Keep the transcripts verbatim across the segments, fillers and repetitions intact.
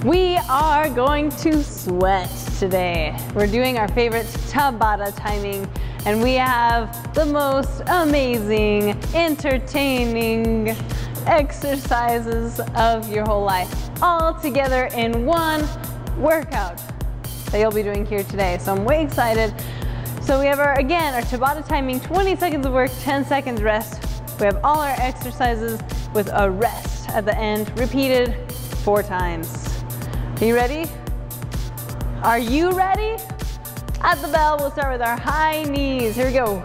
We are going to sweat today. We're doing our favorite Tabata timing, and we have the most amazing, entertaining exercises of your whole life, all together in one workout that you'll be doing here today. So I'm way excited. So we have our, again, our Tabata timing, twenty seconds of work, ten seconds rest. We have all our exercises with a rest at the end, repeated four times. Are you ready? Are you ready? At the bell, we'll start with our high knees. Here we go.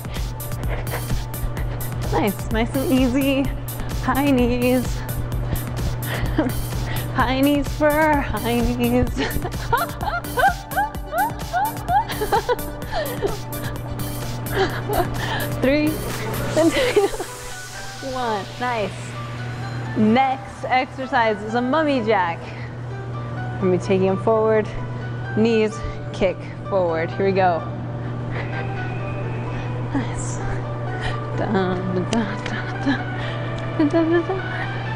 Nice, nice and easy. High knees. High knees for high knees. Three, and two, one. Nice. Next exercise is a mummy jack. I'm gonna be taking them forward, knees, kick forward. Here we go. Nice. Dun, dun, dun, dun, dun, dun, dun.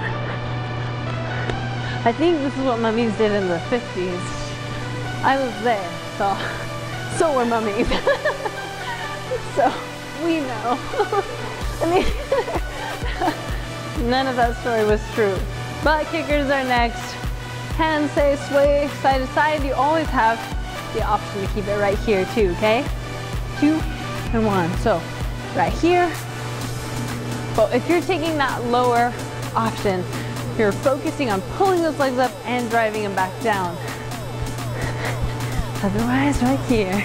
I think this is what mummies did in the fifties. I was there, so so were mummies. So we know. I mean, none of that story was true. Butt kickers are next. Hands say sway side to side. You always have the option to keep it right here too, okay? Two and one. So right here. But if you're taking that lower option, you're focusing on pulling those legs up and driving them back down. Otherwise, right here.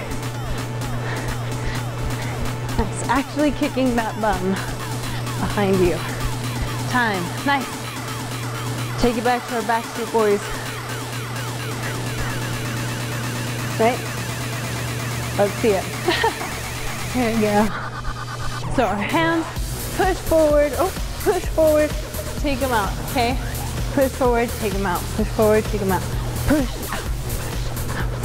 That's actually kicking that bum behind you. Time. Nice. Take it back to our back scoop, boys. Right? Let's see it. There we go. So our hands, push forward, oh, push forward, take them out, okay? Push forward, take them out, push forward, take them out, push out, push out.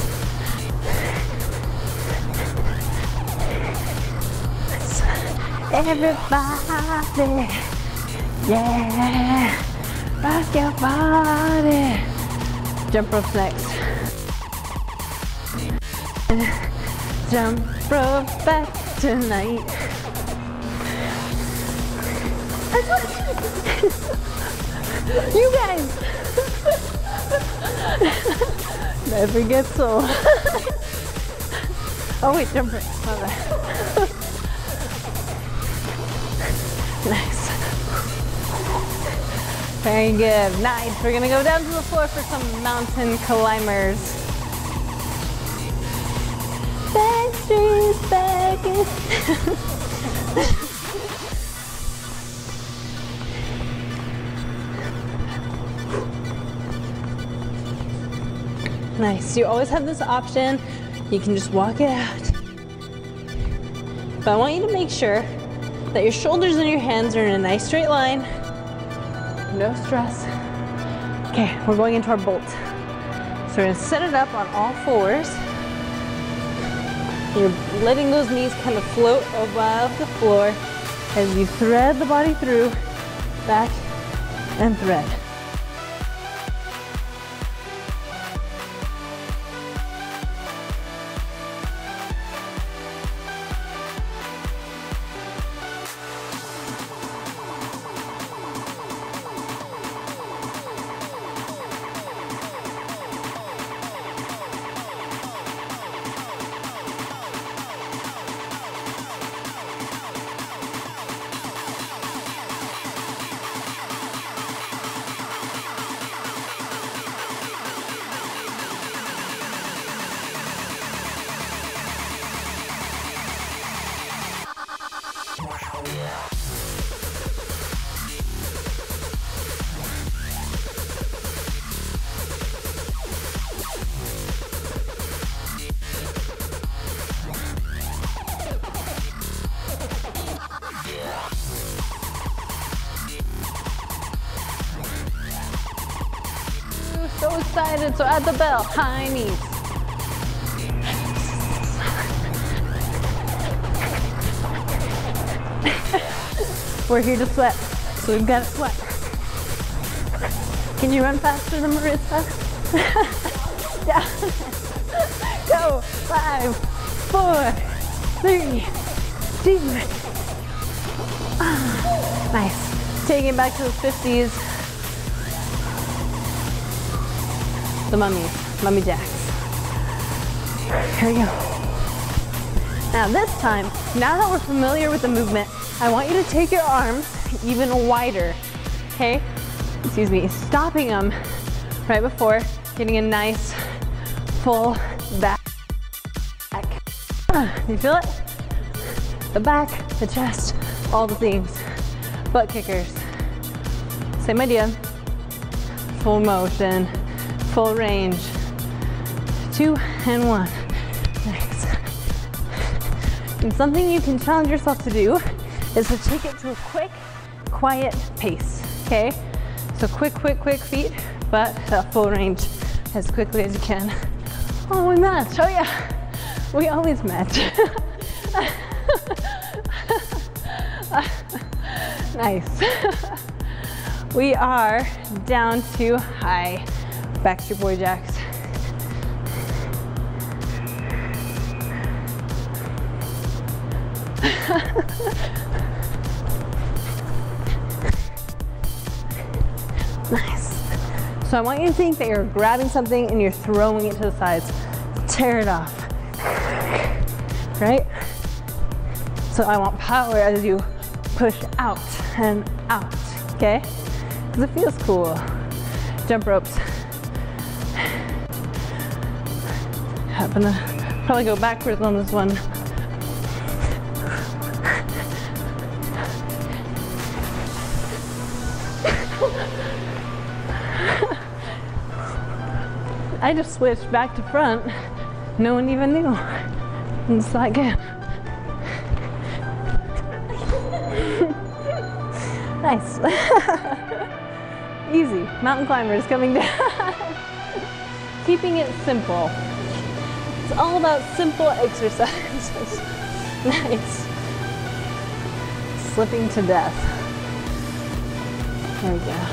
Everybody, yeah, rock your body. Jump ropes next. Jump rope back tonight. You guys! Never gets old. Oh wait, jump rope. My bad. Nice. Very good. Nice. We're gonna go down to the floor for some mountain climbers. Backstreet's back. Nice. You always have this option. You can just walk it out. But I want you to make sure that your shoulders and your hands are in a nice straight line. No stress. Okay, we're going into our bolt. So we're gonna set it up on all fours. You're letting those knees kind of float above the floor as you thread the body through, back and thread. So excited, so at the bell, high knees. We're here to sweat, so we've got to sweat. Can you run faster than Marissa? Down. Go. Five, four, three, two. Ah, nice. Taking it back to the fifties. The mummies, mummy jacks. Here we go. Now this time, now that we're familiar with the movement, I want you to take your arms even wider, okay? Excuse me, stopping them right before getting a nice full back. You feel it? The back, the chest, all the things. Butt kickers. Same idea. Full motion, full range. Two and one. Nice. And something you can challenge yourself to do is to take it to a quick, quiet pace, okay? So quick, quick, quick feet, but that full range as quickly as you can. Oh, we match, oh yeah. We always match. Nice. We are down to high Backstreet Boy jacks. Nice. So I want you to think that you're grabbing something and you're throwing it to the sides. Tear it off. Right? So I want power as you push out and out, okay? Because it feels cool. Jump ropes. I'm gonna probably go backwards on this one. I just switched back to front. No one even knew. It's like, nice. Easy. Mountain climbers coming down. Keeping it simple. It's all about simple exercises. Nice. Slipping to death. There we go.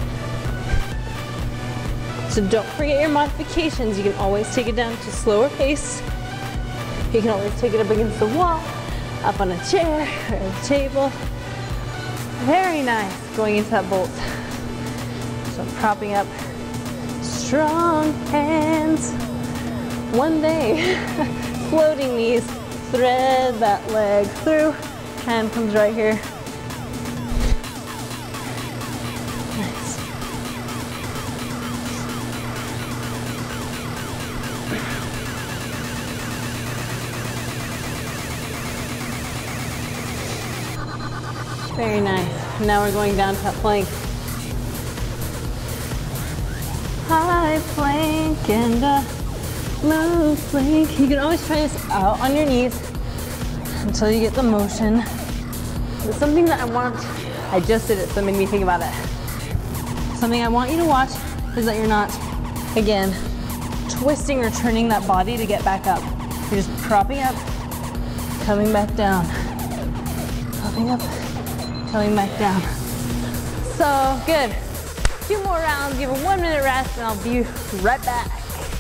So don't forget your modifications. You can always take it down to slower pace. You can always take it up against the wall, up on a chair or a table. Very nice going into that bolt. So propping up, strong hands. One day, floating knees, thread that leg through, hand comes right here. Nice. Very nice. Now we're going down to that plank. High plank and a low plank. You can always try this out on your knees until you get the motion. It's something that I want, I just did it, so it made me think about it. Something I want you to watch is that you're not, again, twisting or turning that body to get back up. You're just propping up, coming back down. Propping up, coming back down. So good. Two more rounds, give a one minute rest, and I'll be right back.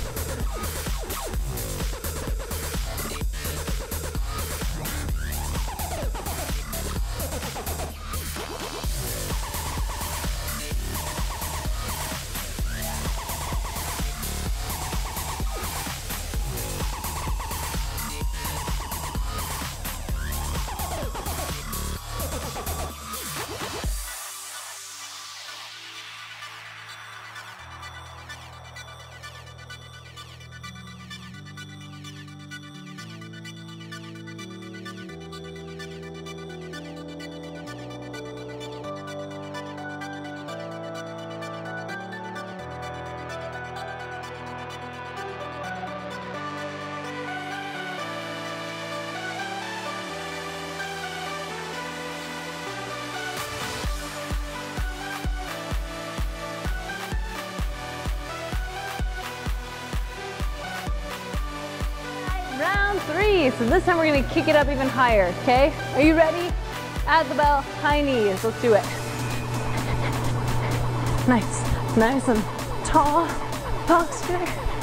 Round three, so this time we're gonna kick it up even higher, okay? Are you ready? Add the bell, high knees, let's do it. Nice, nice and tall, posture.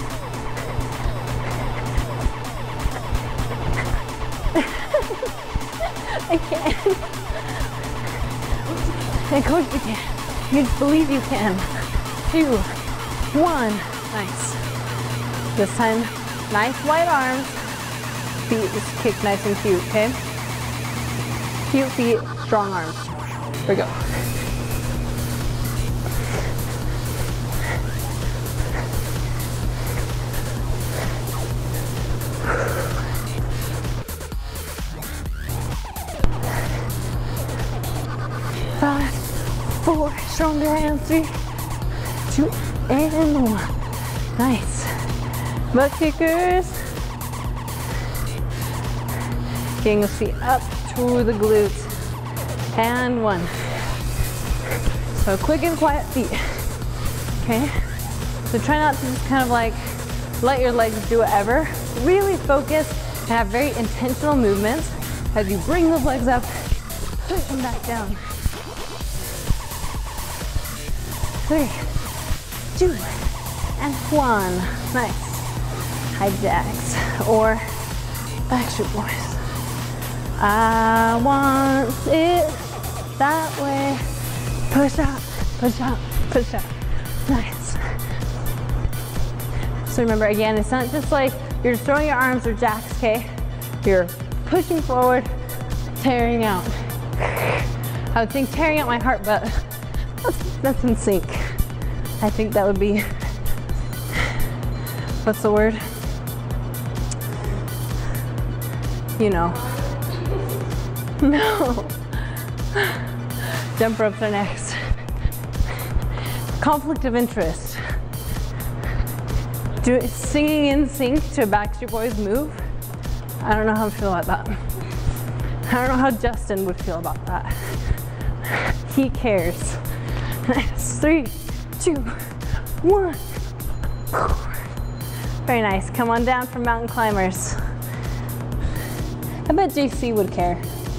I can't. Of course you can. You just believe you can. Two, one. Nice. This time, nice wide arms. Feet just kick nice and cute, okay? Cute feet, strong arms. Here we go. Five, four, stronger hands, three, two, and one. Nice. Butt kickers. Getting the feet up to the glutes. And one. So quick and quiet feet. Okay? So try not to just kind of like let your legs do whatever. Really focus and have very intentional movements as you bring those legs up, push them back down. Three, two, and one. Nice. High jacks or Backstreet Boys. I want it that way. Push out, push out, push out. Nice. So remember, again, it's not just like you're throwing your arms or jacks, okay? You're pushing forward, tearing out. I would think tearing out my heart, but that's, that's in sync. I think that would be, what's the word? You know. No. Jump ropes are next. Conflict of interest. Do, singing in sync to a Backstreet Boys move? I don't know how I feel about that. I don't know how Justin would feel about that. He cares. Nice. Three, two, one. Very nice. Come on down from mountain climbers. I bet J C would care.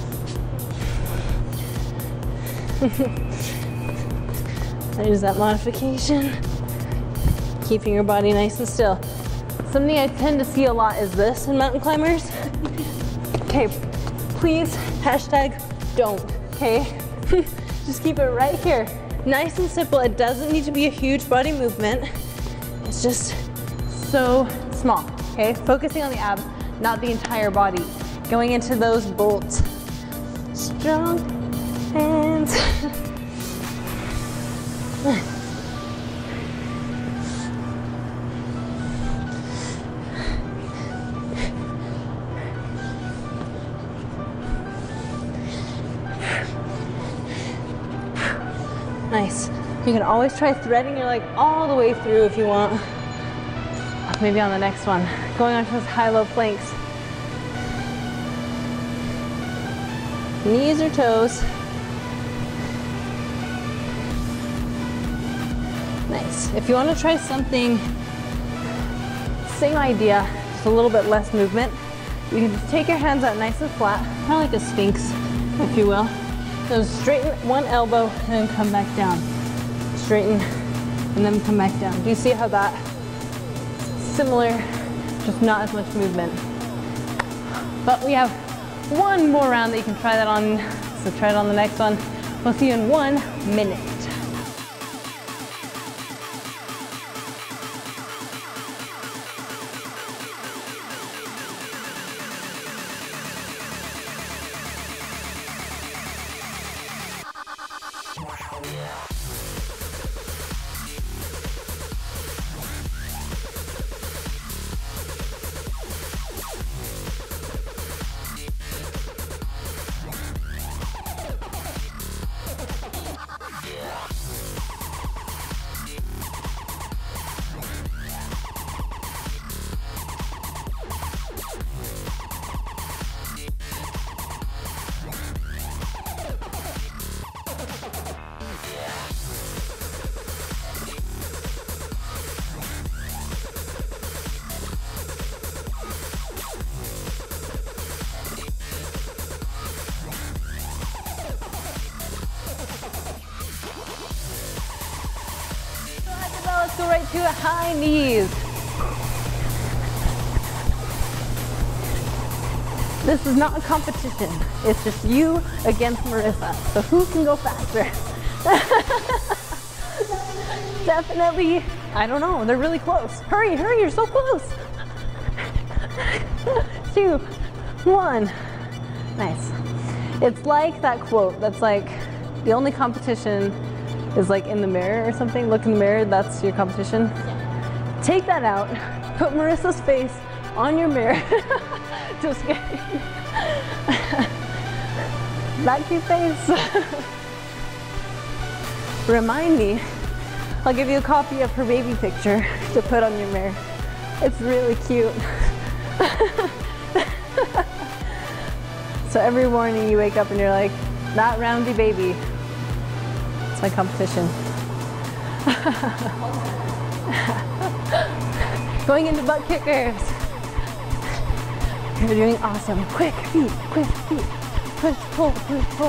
There's that modification. Keeping your body nice and still. Something I tend to see a lot is this in mountain climbers. Okay, please, hashtag don't, okay? Just keep it right here. Nice and simple. It doesn't need to be a huge body movement. It's just so small, okay? Focusing on the abs, not the entire body. Going into those bolts. Strong hands. Nice. You can always try threading your leg all the way through if you want. Maybe on the next one. Going on to those high-low planks. Knees or toes. Nice. If you want to try something, same idea, just a little bit less movement, you can just take your hands out nice and flat, kind of like a sphinx, if you will. So straighten one elbow and then come back down. Straighten and then come back down. Do you see how that similar, just not as much movement? But we have one more round that you can try that on, so try it on the next one. We'll see you in one minute. Yeah. Let's go right to high knees. This is not a competition. It's just you against Marissa. So who can go faster? Definitely, I don't know, they're really close. Hurry, hurry, you're so close. Two, one. Nice. It's like that quote that's like, the only competition is like in the mirror or something. Look in the mirror, that's your competition. Yeah. Take that out, put Marissa's face on your mirror. Just kidding. That cute face. Remind me, I'll give you a copy of her baby picture to put on your mirror. It's really cute. So every morning you wake up and you're like, that roundy baby. It's my competition. Going into butt kickers. You're doing awesome. Quick feet, quick feet. Push, pull, push, pull.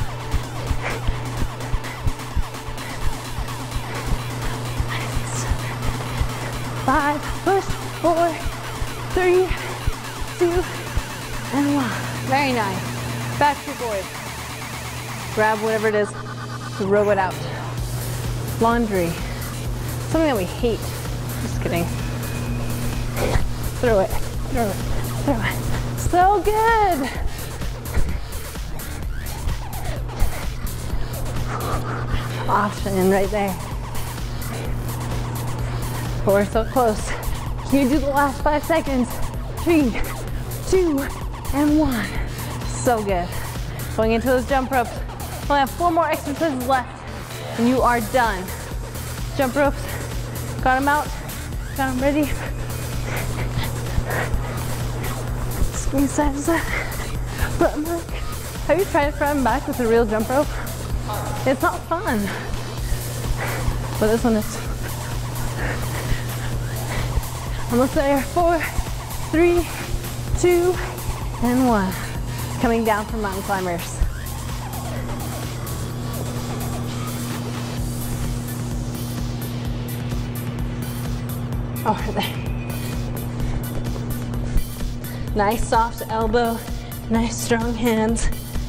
Five, push, four, three, two, and one. Very nice. Back to board. Grab whatever it is, throw it out. Laundry. Something that we hate. Just kidding. Throw it, throw it, throw it. So good. Option right there. We're so close. Can you do the last five seconds? Three, two, and one. So good. Going into those jump ropes. Only have four more exercises left, and you are done. Jump ropes. Got them out. Got them ready. Squeeze side to side. Front and back. Have you tried front and back with a real jump rope? It's not fun. But this one is. Almost there. Four, three, two, and one. Coming down from mountain climbers. Over there. Nice soft elbow, nice strong hands.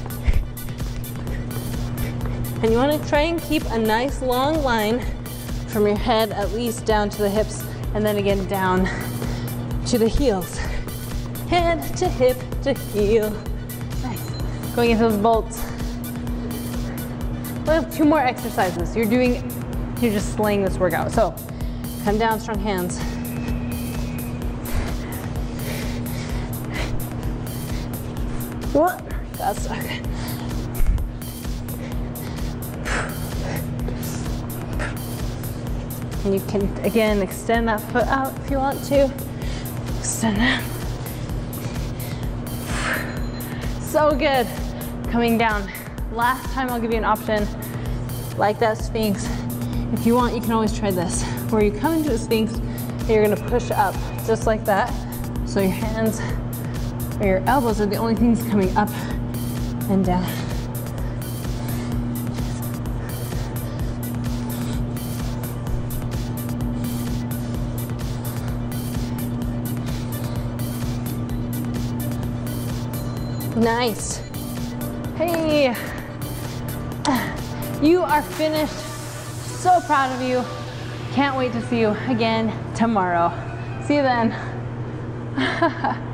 And you want to try and keep a nice long line from your head at least down to the hips, and then again down to the heels. Head to hip to heel. Nice. Going into those bolts. We'll have two more exercises. You're doing, you're just slaying this workout. So come down, strong hands. What? Got stuck. And you can, again, extend that foot out if you want to. Extend that. So good. Coming down. Last time I'll give you an option like that Sphinx. If you want, you can always try this, where you come into a Sphinx and you're gonna push up just like that. So your hands or your elbows are the only things coming up and down. Nice. Hey, you are finished. So proud of you. Can't wait to see you again tomorrow. See you then.